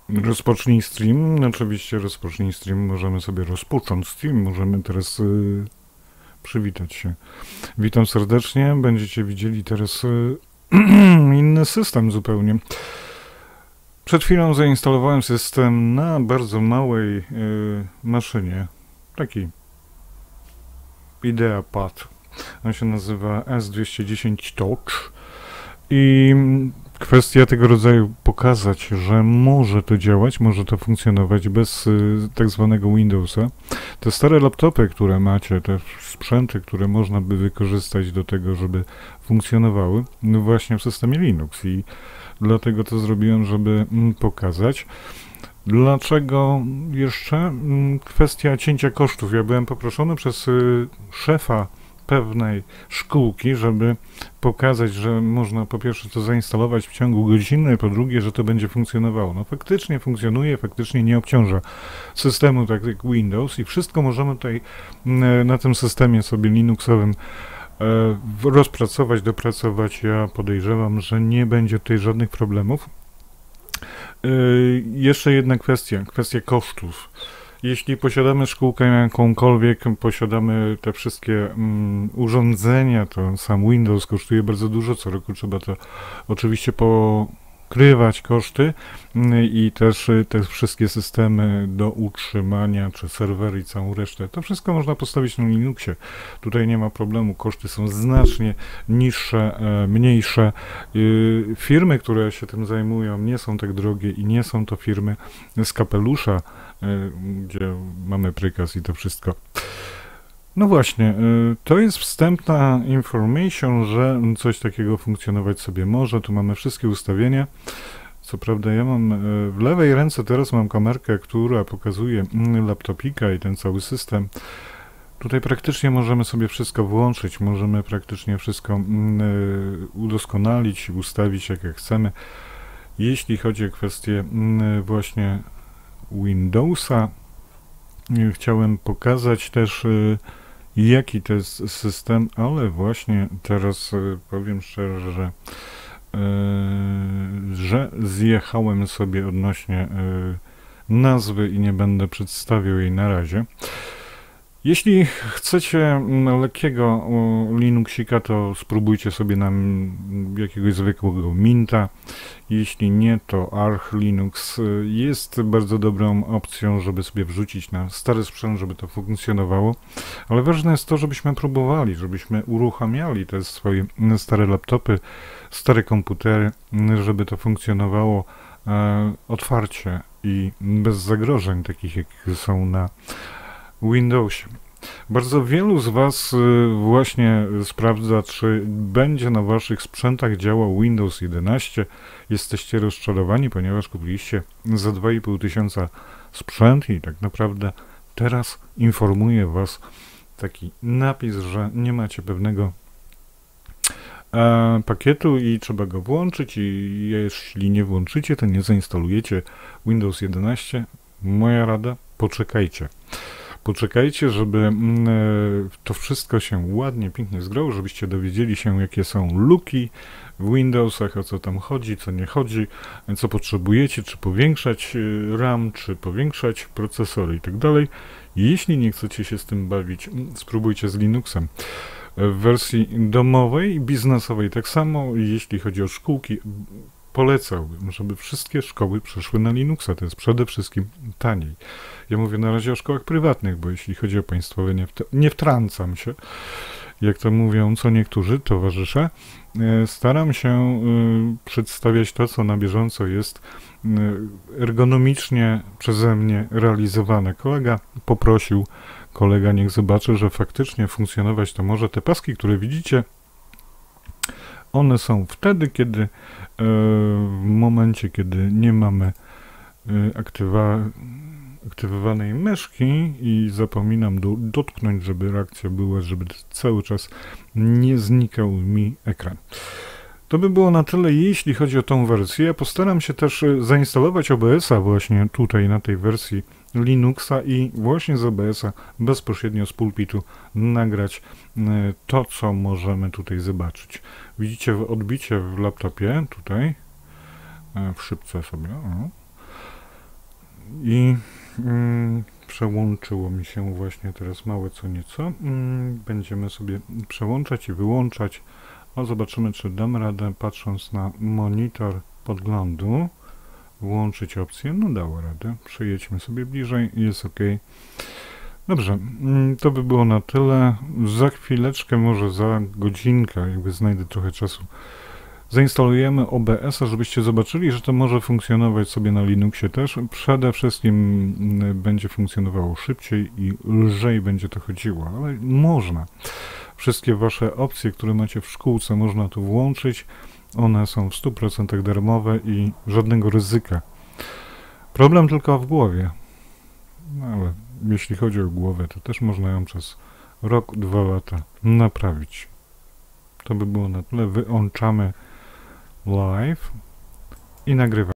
Rozpocznij stream. Oczywiście rozpocznij stream. Możemy sobie rozpocząć stream. Możemy teraz przywitać się. Witam serdecznie. Będziecie widzieli teraz inny system zupełnie. Przed chwilą zainstalowałem system na bardzo małej maszynie. Taki IdeaPad. On się nazywa S210 Touch. I kwestia tego rodzaju pokazać, że może to działać, może to funkcjonować bez tak zwanego Windowsa. Te stare laptopy, które macie, te sprzęty, które można by wykorzystać do tego, żeby funkcjonowały, no właśnie w systemie Linux i dlatego to zrobiłem, żeby pokazać. Dlaczego jeszcze? Kwestia cięcia kosztów. Ja byłem poproszony przez szefa pewnej szkółki, żeby pokazać, że można po pierwsze to zainstalować w ciągu godziny, po drugie, że to będzie funkcjonowało. No faktycznie funkcjonuje, faktycznie nie obciąża systemu tak jak Windows i wszystko możemy tutaj na tym systemie sobie Linuxowym rozpracować, dopracować. Ja podejrzewam, że nie będzie tutaj żadnych problemów. Jeszcze jedna kwestia kosztów. Jeśli posiadamy szkółkę jakąkolwiek, posiadamy te wszystkie urządzenia, to sam Windows kosztuje bardzo dużo, co roku trzeba to oczywiście pokrywać koszty i też te wszystkie systemy do utrzymania, czy serwery i całą resztę, to wszystko można postawić na Linuxie. Tutaj nie ma problemu, koszty są znacznie niższe, mniejsze. Firmy, które się tym zajmują, nie są tak drogie i nie są to firmy z kapelusza, gdzie mamy prykaz i to wszystko. No właśnie, to jest wstępna information, że coś takiego funkcjonować sobie może. Tu mamy wszystkie ustawienia. Co prawda ja mam w lewej ręce teraz mam kamerkę, która pokazuje laptopika i ten cały system. Tutaj praktycznie możemy sobie wszystko włączyć, możemy praktycznie wszystko udoskonalić, ustawić jak chcemy. Jeśli chodzi o kwestię właśnie Windowsa, chciałem pokazać też jaki to jest system, ale właśnie teraz powiem szczerze, że zjechałem sobie odnośnie nazwy i nie będę przedstawiał jej na razie. Jeśli chcecie lekkiego Linuxika, to spróbujcie sobie na jakiegoś zwykłego Minta. Jeśli nie, to Arch Linux jest bardzo dobrą opcją, żeby sobie wrzucić na stary sprzęt, żeby to funkcjonowało. Ale ważne jest to, żebyśmy próbowali, żebyśmy uruchamiali te swoje stare laptopy, stare komputery, żeby to funkcjonowało otwarcie i bez zagrożeń, takich jak są na Windowsie. Bardzo wielu z Was właśnie sprawdza, czy będzie na Waszych sprzętach działał Windows 11. Jesteście rozczarowani, ponieważ kupiliście za 2,5 tysiąca sprzęt i tak naprawdę teraz informuje Was taki napis, że nie macie pewnego pakietu i trzeba go włączyć i jeśli nie włączycie, to nie zainstalujecie Windows 11. Moja rada, poczekajcie. Poczekajcie, żeby to wszystko się ładnie, pięknie zgrało, żebyście dowiedzieli się, jakie są luki w Windowsach, o co tam chodzi, co nie chodzi, co potrzebujecie, czy powiększać RAM, czy powiększać procesory i tak dalej. Jeśli nie chcecie się z tym bawić, spróbujcie z Linuxem. W wersji domowej i biznesowej tak samo, jeśli chodzi o szkółki, polecałbym, żeby wszystkie szkoły przeszły na Linuxa, to jest przede wszystkim taniej. Ja mówię na razie o szkołach prywatnych, bo jeśli chodzi o państwowe, nie wtrącam się, jak to mówią co niektórzy towarzysze. Staram się przedstawiać to, co na bieżąco jest ergonomicznie przeze mnie realizowane. Kolega niech zobaczy, że faktycznie funkcjonować to może. Te paski, które widzicie, one są wtedy, kiedy w momencie, kiedy nie mamy aktywowanej myszki i zapominam dotknąć, żeby reakcja była, żeby cały czas nie znikał mi ekran. To by było na tyle, jeśli chodzi o tą wersję. Postaram się też zainstalować OBS-a właśnie tutaj na tej wersji Linuxa i właśnie z OBS-a bezpośrednio z pulpitu nagrać to, co możemy tutaj zobaczyć. Widzicie odbicie w laptopie tutaj, w szybce sobie. O. i przełączyło mi się właśnie teraz małe co nieco. Będziemy sobie przełączać i wyłączać. A zobaczymy, czy dam radę, patrząc na monitor podglądu, włączyć opcję. No dało radę. Przejedźmy sobie bliżej i jest ok. Dobrze, to by było na tyle. Za chwileczkę, może za godzinkę, jakby znajdę trochę czasu, zainstalujemy OBS-a, żebyście zobaczyli, że to może funkcjonować sobie na Linuxie też. Przede wszystkim będzie funkcjonowało szybciej i lżej będzie to chodziło, ale można. Wszystkie wasze opcje, które macie w szkółce, można tu włączyć. One są w 100% darmowe i żadnego ryzyka. Problem tylko w głowie. No ale jeśli chodzi o głowę, to też można ją przez rok, 2 lata naprawić. To by było na tyle. Wyłączamy live i nagrywamy.